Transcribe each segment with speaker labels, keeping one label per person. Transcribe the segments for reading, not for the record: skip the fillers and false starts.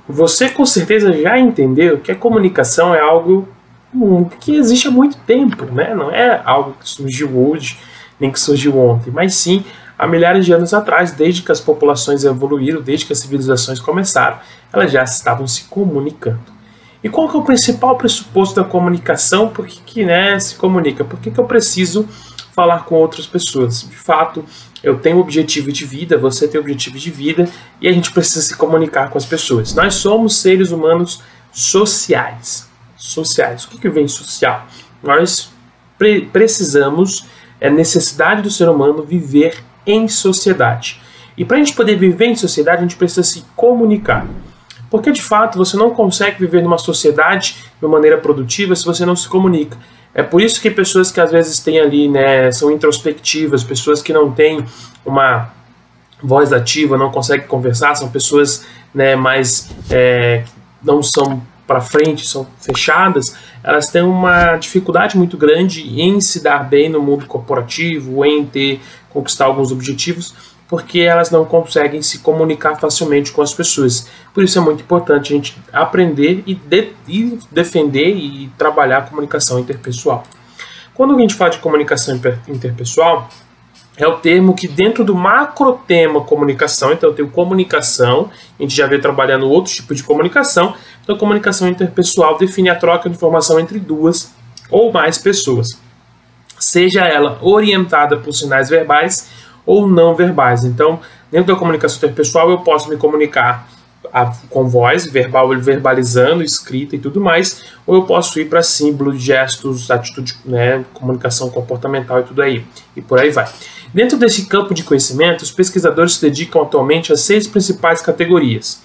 Speaker 1: Você com certeza já entendeu que a comunicação é algo que existe há muito tempo, né? Não é algo que surgiu hoje, nem que surgiu ontem, mas sim há milhares de anos atrás, desde que as populações evoluíram, desde que as civilizações começaram, elas já estavam se comunicando. E qual que é o principal pressuposto da comunicação? Por que se comunica? Por que eu preciso falar com outras pessoas? De fato, eu tenho um objetivo de vida, você tem um objetivo de vida, e a gente precisa se comunicar com as pessoas. Nós somos seres humanos sociais. O que vem social? Nós precisamos, é necessidade do ser humano viver em sociedade. E para a gente poder viver em sociedade, a gente precisa se comunicar. Porque, de fato, você não consegue viver numa sociedade de uma maneira produtiva se você não se comunica. É por isso que pessoas que às vezes têm ali, são introspectivas, pessoas que não têm uma voz ativa, não conseguem conversar, são pessoas mais não são para frente, são fechadas, elas têm uma dificuldade muito grande em se dar bem no mundo corporativo, em conquistar alguns objetivos, porque elas não conseguem se comunicar facilmente com as pessoas. Por isso é muito importante a gente aprender e defender e trabalhar a comunicação interpessoal. Quando a gente fala de comunicação interpessoal, é o termo que dentro do macro tema comunicação, então eu tenho comunicação, a gente já veio trabalhando outros tipos de comunicação, então a comunicação interpessoal define a troca de informação entre duas ou mais pessoas, seja ela orientada por sinais verbais ou não verbais. Então, dentro da comunicação interpessoal, eu posso me comunicar com voz, verbalizando, escrita e tudo mais, ou eu posso ir para símbolos, gestos, atitude, comunicação comportamental e tudo aí, e por aí vai. Dentro desse campo de conhecimento, os pesquisadores se dedicam atualmente a 6 principais categorias: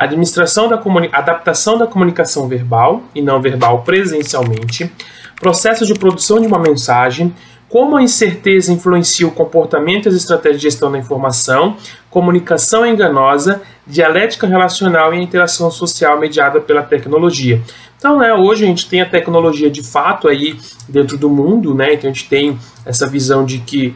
Speaker 1: adaptação da comunicação verbal e não verbal presencialmente, processo de produção de uma mensagem, como a incerteza influencia o comportamento e as estratégias de gestão da informação, comunicação enganosa, dialética relacional e a interação social mediada pela tecnologia. Então, hoje a gente tem a tecnologia de fato aí dentro do mundo, então a gente tem essa visão de que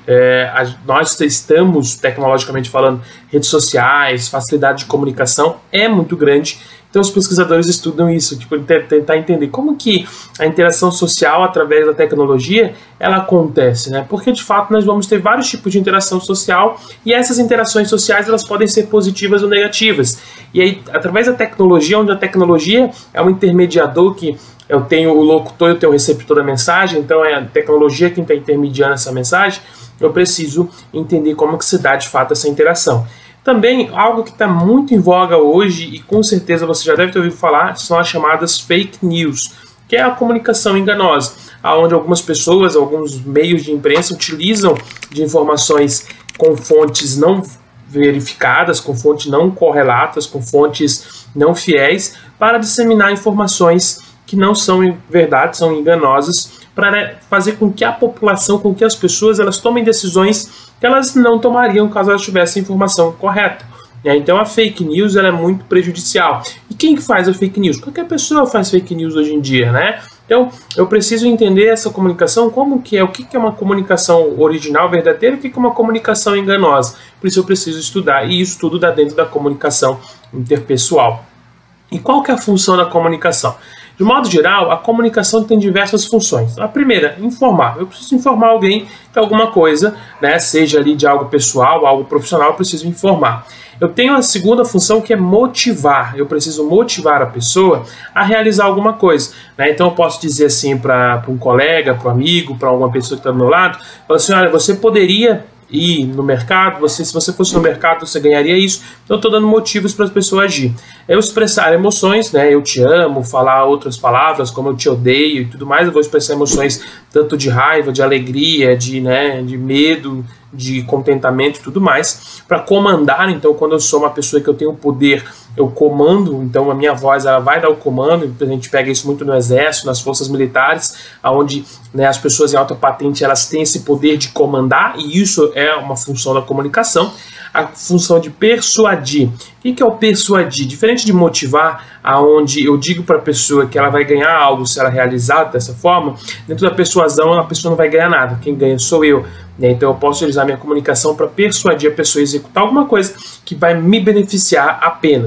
Speaker 1: nós estamos, tecnologicamente falando, redes sociais, facilidade de comunicação é muito grande. Então os pesquisadores estudam isso, tentar entender como que a interação social através da tecnologia ela acontece, Porque de fato nós vamos ter vários tipos de interação social e essas interações sociais elas podem ser positivas ou negativas. E aí através da tecnologia, onde a tecnologia é um intermediador que eu tenho o locutor, eu tenho o receptor da mensagem, então é a tecnologia quem está intermediando essa mensagem, eu preciso entender como que se dá de fato essa interação. Também, algo que está muito em voga hoje, e com certeza você já deve ter ouvido falar, são as chamadas fake news, que é a comunicação enganosa, onde algumas pessoas, alguns meios de imprensa utilizam de informações com fontes não verificadas, com fontes não correlatas, com fontes não fiéis, para disseminar informações que não são verdade, são enganosas, para fazer com que a população, com que as pessoas, elas tomem decisões que elas não tomariam caso elas tivessem a informação correta. Então a fake news ela é muito prejudicial. E quem que faz a fake news? Qualquer pessoa faz fake news hoje em dia, Então eu preciso entender essa comunicação, como que é, o que é uma comunicação original, verdadeira, e o que é uma comunicação enganosa. Por isso eu preciso estudar, e isso tudo dá dentro da comunicação interpessoal. E qual que é a função da comunicação? De modo geral, a comunicação tem diversas funções. A primeira, informar. Eu preciso informar alguém de alguma coisa, seja ali de algo pessoal, algo profissional, eu preciso informar. Eu tenho a segunda função que é motivar. Eu preciso motivar a pessoa a realizar alguma coisa. Então eu posso dizer assim para um colega, para um amigo, para alguma pessoa que está do meu lado, falar assim, olha, você poderia ir no mercado, se você fosse no mercado você ganharia isso, então eu estou dando motivos para as pessoas agir. Eu expressar emoções, eu te amo, falar outras palavras como eu te odeio e tudo mais, eu vou expressar emoções tanto de raiva, de alegria, de medo, de contentamento e tudo mais, para comandar. Então quando eu sou uma pessoa que eu tenho poder, eu comando, então a minha voz ela vai dar o comando. A gente pega isso muito no exército, nas forças militares, onde as pessoas em alta patente elas têm esse poder de comandar, e isso é uma função da comunicação. A função de persuadir. O que é o persuadir? Diferente de motivar, aonde eu digo para a pessoa que ela vai ganhar algo se ela realizar dessa forma, dentro da persuasão a pessoa não vai ganhar nada, quem ganha sou eu. Então eu posso utilizar minha comunicação para persuadir a pessoa a executar alguma coisa que vai me beneficiar apenas.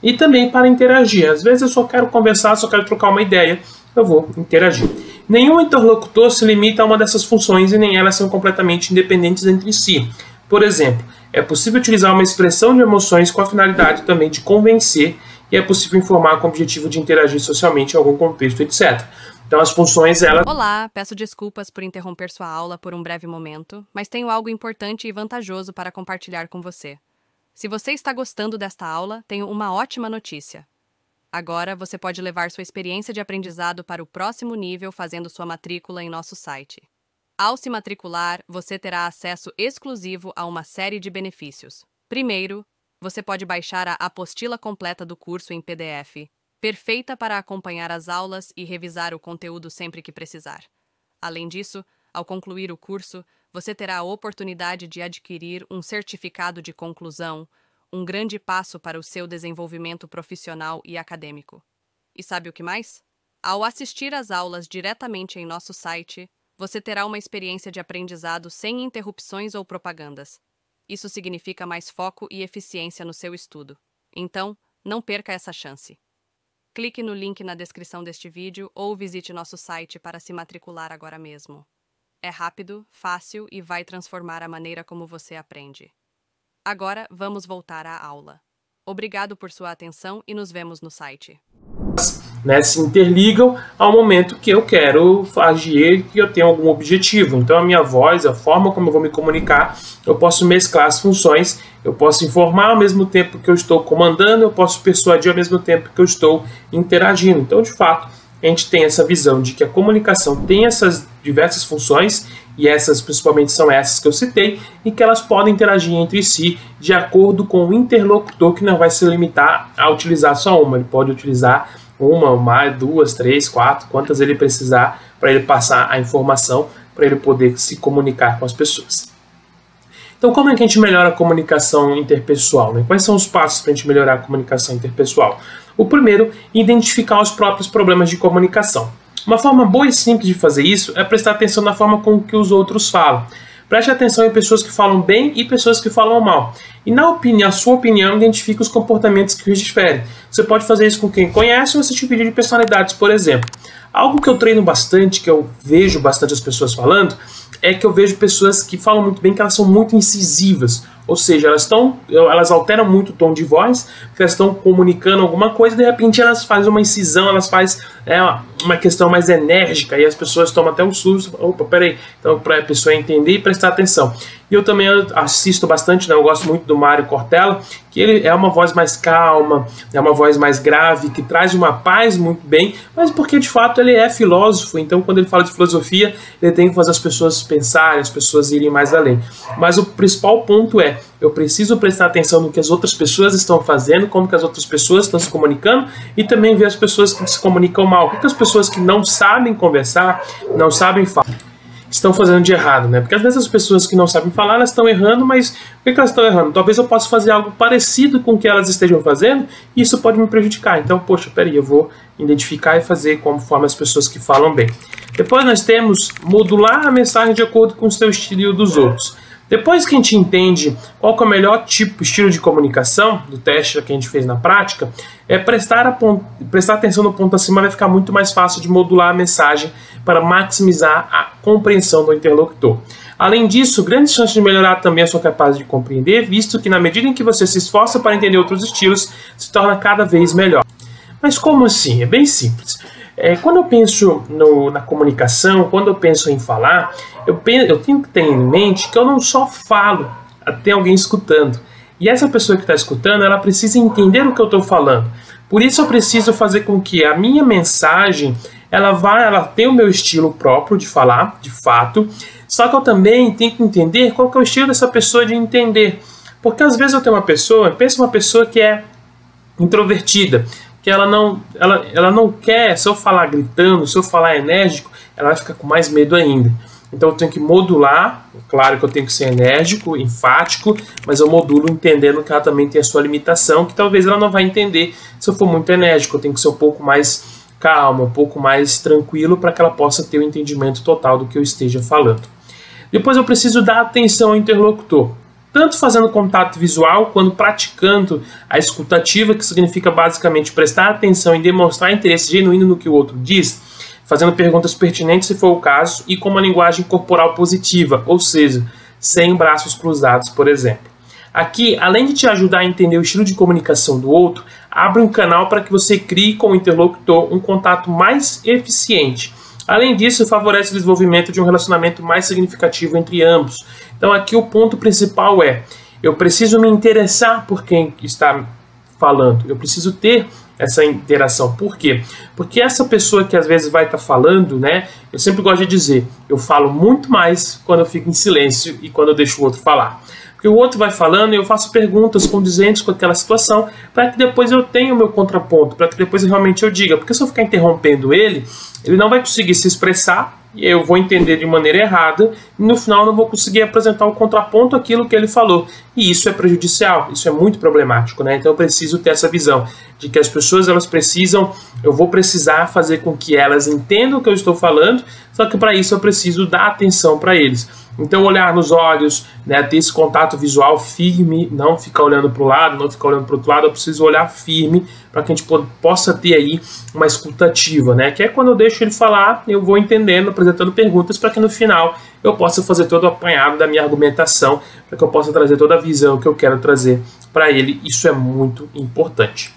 Speaker 1: e também para interagir. Às vezes eu só quero conversar, só quero trocar uma ideia, eu vou interagir. Nenhum interlocutor se limita a uma dessas funções e nem elas são completamente independentes entre si. Por exemplo, é possível utilizar uma expressão de emoções com a finalidade também de convencer, e é possível informar com o objetivo de interagir socialmente em algum contexto, etc. Então as funções, elas...
Speaker 2: Olá, peço desculpas por interromper sua aula por um breve momento, mas tenho algo importante e vantajoso para compartilhar com você. Se você está gostando desta aula, tenho uma ótima notícia. Agora você pode levar sua experiência de aprendizado para o próximo nível fazendo sua matrícula em nosso site. Ao se matricular, você terá acesso exclusivo a uma série de benefícios. Primeiro, você pode baixar a apostila completa do curso em PDF, perfeita para acompanhar as aulas e revisar o conteúdo sempre que precisar. Além disso, ao concluir o curso, você terá a oportunidade de adquirir um certificado de conclusão, um grande passo para o seu desenvolvimento profissional e acadêmico. E sabe o que mais? Ao assistir às aulas diretamente em nosso site, você terá uma experiência de aprendizado sem interrupções ou propagandas. Isso significa mais foco e eficiência no seu estudo. Então, não perca essa chance. Clique no link na descrição deste vídeo ou visite nosso site para se matricular agora mesmo. É rápido, fácil e vai transformar a maneira como você aprende. Agora, vamos voltar à aula. Obrigado por sua atenção e nos vemos no site.
Speaker 1: Se interligam ao momento que eu quero agir, que eu tenho algum objetivo. Então a minha voz, a forma como eu vou me comunicar, eu posso mesclar as funções, eu posso informar ao mesmo tempo que eu estou comandando, eu posso persuadir ao mesmo tempo que eu estou interagindo. Então, de fato, a gente tem essa visão de que a comunicação tem essas diversas funções, e essas principalmente são essas que eu citei, e que elas podem interagir entre si de acordo com o interlocutor, que não vai se limitar a utilizar só uma, ele pode utilizar uma, mais, duas, três, quatro, quantas ele precisar para ele passar a informação, para ele poder se comunicar com as pessoas. Então, como é que a gente melhora a comunicação interpessoal, né? Quais são os passos para a gente melhorar a comunicação interpessoal? O primeiro, identificar os próprios problemas de comunicação. Uma forma boa e simples de fazer isso é prestar atenção na forma com que os outros falam. Preste atenção em pessoas que falam bem e pessoas que falam mal. E na sua opinião, identifique os comportamentos que os diferem. Você pode fazer isso com quem conhece ou assistir vídeo de personalidades, por exemplo. Algo que eu treino bastante, que eu vejo bastante as pessoas falando, é que eu vejo pessoas que falam muito bem, que elas são muito incisivas. Ou seja, elas alteram muito o tom de voz, porque elas estão comunicando alguma coisa e de repente elas fazem uma incisão, elas fazem uma questão mais enérgica e as pessoas tomam até um susto. Opa, peraí. Então, para a pessoa entender e prestar atenção. E eu também assisto bastante, né? Eu gosto muito do Mário Cortella, que ele é uma voz mais calma, é uma voz mais grave, que traz uma paz muito bem, mas porque de fato ele é filósofo, então quando ele fala de filosofia, ele tem que fazer as pessoas pensarem, as pessoas irem mais além. Mas o principal ponto é, eu preciso prestar atenção no que as outras pessoas estão fazendo, como que as outras pessoas estão se comunicando, e também ver as pessoas que se comunicam mal. O que as pessoas que não sabem conversar, não sabem falar, estão fazendo de errado, né? Porque às vezes as pessoas que não sabem falar, elas estão errando, mas por que elas estão errando? Talvez eu possa fazer algo parecido com o que elas estejam fazendo e isso pode me prejudicar. Então, poxa, peraí, eu vou identificar e fazer conforme as pessoas que falam bem. Depois nós temos modular a mensagem de acordo com o seu estilo e o dos outros. Depois que a gente entende qual que é o melhor estilo de comunicação, do teste que a gente fez na prática, prestar atenção no ponto acima vai ficar muito mais fácil de modular a mensagem para maximizar a compreensão do interlocutor. Além disso, grandes chances de melhorar também a sua capacidade de compreender, visto que na medida em que você se esforça para entender outros estilos, se torna cada vez melhor. Mas como assim? É bem simples. Quando eu penso na comunicação, quando eu penso em falar, eu tenho que ter em mente que eu não só falo, tem alguém escutando. E essa pessoa que está escutando, ela precisa entender o que eu estou falando. Por isso eu preciso fazer com que a minha mensagem, ela tenha o meu estilo próprio de falar, de fato, só que eu também tenho que entender qual que é o estilo dessa pessoa de entender. Porque às vezes eu tenho uma pessoa que é introvertida, que ela não quer, se eu falar gritando, se eu falar enérgico, ela vai ficar com mais medo ainda. Então eu tenho que modular, claro que eu tenho que ser enérgico, enfático, mas eu modulo entendendo que ela também tem a sua limitação, que talvez ela não vai entender se eu for muito enérgico. Eu tenho que ser um pouco mais calmo, um pouco mais tranquilo para que ela possa ter o entendimento total do que eu esteja falando. Depois eu preciso dar atenção ao interlocutor. tanto fazendo contato visual quanto praticando a escutativa, que significa basicamente prestar atenção e demonstrar interesse genuíno no que o outro diz, fazendo perguntas pertinentes se for o caso, e com uma linguagem corporal positiva, ou seja, sem braços cruzados, por exemplo. Aqui, além de te ajudar a entender o estilo de comunicação do outro, abre um canal para que você crie com o interlocutor um contato mais eficiente. Além disso, favorece o desenvolvimento de um relacionamento mais significativo entre ambos. Então aqui o ponto principal é, eu preciso me interessar por quem está falando, eu preciso ter essa interação. Por quê? Porque essa pessoa que às vezes vai estar falando, né, eu sempre gosto de dizer, eu falo muito mais quando eu fico em silêncio e quando eu deixo o outro falar. Porque o outro vai falando e eu faço perguntas condizentes com aquela situação para que depois eu tenha o meu contraponto, para que depois realmente eu diga. Porque se eu ficar interrompendo ele não vai conseguir se expressar e eu vou entender de maneira errada e no final eu não vou conseguir apresentar o contraponto àquilo que ele falou. E isso é prejudicial, isso é muito problemático, né? Então eu preciso ter essa visão de que as pessoas elas precisam, eu vou precisar fazer com que elas entendam o que eu estou falando, só que para isso eu preciso dar atenção para eles. Então olhar nos olhos, né, ter esse contato visual firme, não ficar olhando para o lado, não ficar olhando para o outro lado, eu preciso olhar firme para que a gente possa ter aí uma escutativa, né, que é quando eu deixo ele falar, eu vou entendendo, apresentando perguntas para que no final eu possa fazer todo o apanhado da minha argumentação, para que eu possa trazer toda a visão que eu quero trazer para ele. Isso é muito importante.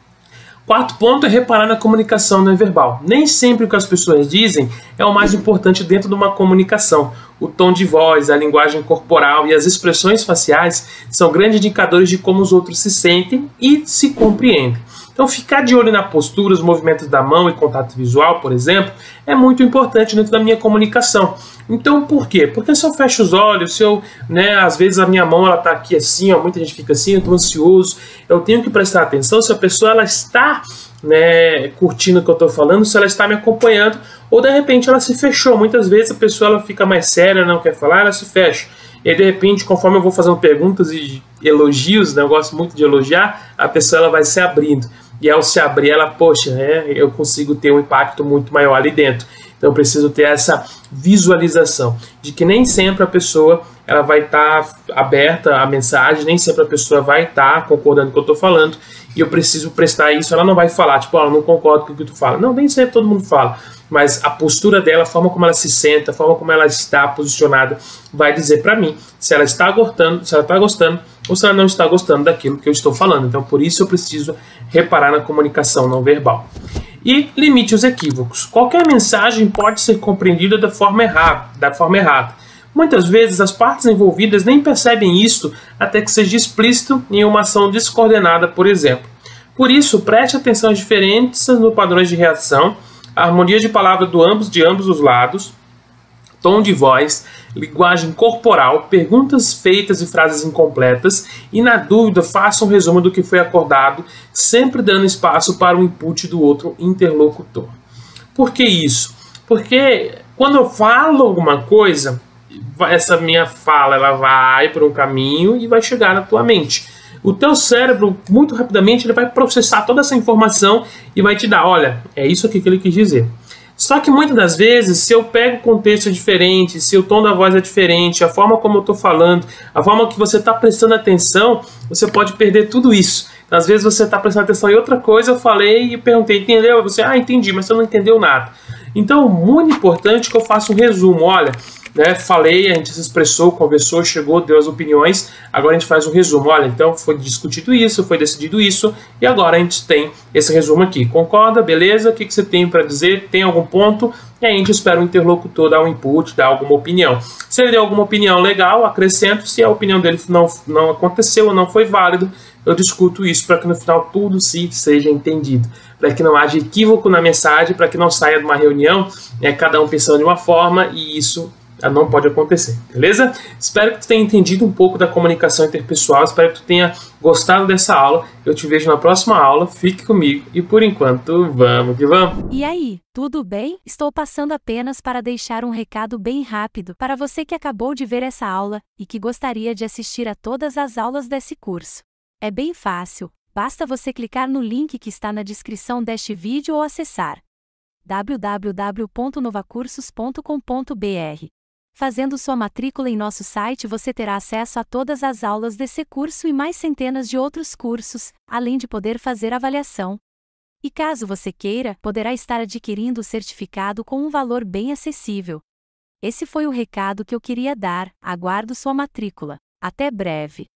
Speaker 1: Quarto ponto é reparar na comunicação não verbal. Nem sempre o que as pessoas dizem é o mais importante dentro de uma comunicação. O tom de voz, a linguagem corporal e as expressões faciais são grandes indicadores de como os outros se sentem e se compreendem. Então, ficar de olho na postura, os movimentos da mão e contato visual, por exemplo, é muito importante dentro da minha comunicação. Então, por quê? Porque se eu fecho os olhos, se eu, né, às vezes a minha mão ela tá aqui assim, ó, muita gente fica assim, eu estou ansioso, eu tenho que prestar atenção se a pessoa ela está, né, curtindo o que eu estou falando, se ela está me acompanhando, ou de repente ela se fechou. Muitas vezes a pessoa ela fica mais séria, não quer falar, ela se fecha. E aí, de repente, conforme eu vou fazendo perguntas e elogios, né, eu gosto muito de elogiar, a pessoa ela vai se abrindo. E ao se abrir, ela, poxa, eu consigo ter um impacto muito maior ali dentro. Então eu preciso ter essa visualização de que nem sempre a pessoa ela vai estar aberta à mensagem, nem sempre a pessoa vai estar concordando com o que eu estou falando, e eu preciso prestar isso. Ela não vai falar, tipo, eu não concordo com o que tu fala. Não, nem sempre todo mundo fala, mas a postura dela, a forma como ela se senta, a forma como ela está posicionada, vai dizer para mim se ela está gostando, ou se ela não está gostando daquilo que eu estou falando. Então, por isso eu preciso reparar na comunicação não verbal. E limite os equívocos. Qualquer mensagem pode ser compreendida da forma errada. Muitas vezes as partes envolvidas nem percebem isso até que seja explícito em uma ação descoordenada, por exemplo. Por isso, preste atenção às diferenças nos padrões de reação, a harmonia de palavra de ambos os lados, tom de voz, linguagem corporal, perguntas feitas e frases incompletas, e na dúvida faça um resumo do que foi acordado, sempre dando espaço para o input do outro interlocutor. Por que isso? Porque quando eu falo alguma coisa, essa minha fala ela vai por um caminho e vai chegar na tua mente. O teu cérebro, muito rapidamente, ele vai processar toda essa informação e vai te dar, olha, é isso aqui que ele quis dizer. Só que muitas das vezes, se eu pego contexto diferente, se o tom da voz é diferente, a forma como eu estou falando, a forma que você está prestando atenção, você pode perder tudo isso. Então, às vezes você está prestando atenção em outra coisa, eu falei e perguntei, entendeu? Você, entendi, mas você não entendeu nada. Então, muito importante que eu faça um resumo, olha, né, falei, a gente se expressou, conversou, chegou, deu as opiniões, agora a gente faz um resumo. Olha, então foi discutido isso, foi decidido isso, e agora a gente tem esse resumo aqui. Concorda? Beleza? O que você tem para dizer? Tem algum ponto? E aí a gente espera o interlocutor dar um input, dar alguma opinião. Se ele der alguma opinião legal, acrescento. Se a opinião dele não aconteceu ou não foi válido, eu discuto isso para que no final tudo seja entendido. Para que não haja equívoco na mensagem, para que não saia de uma reunião, cada um pensando de uma forma, e isso não pode acontecer, beleza? Espero que tu tenha entendido um pouco da comunicação interpessoal, espero que tu tenha gostado dessa aula. Eu te vejo na próxima aula, fique comigo e por enquanto, vamos que vamos!
Speaker 3: E aí, tudo bem? Estou passando apenas para deixar um recado bem rápido para você que acabou de ver essa aula e que gostaria de assistir a todas as aulas desse curso. É bem fácil, basta você clicar no link que está na descrição deste vídeo ou acessar www.novacursos.com.br. Fazendo sua matrícula em nosso site, você terá acesso a todas as aulas desse curso e mais centenas de outros cursos, além de poder fazer avaliação. E caso você queira, poderá estar adquirindo o certificado com um valor bem acessível. Esse foi o recado que eu queria dar. Aguardo sua matrícula. Até breve!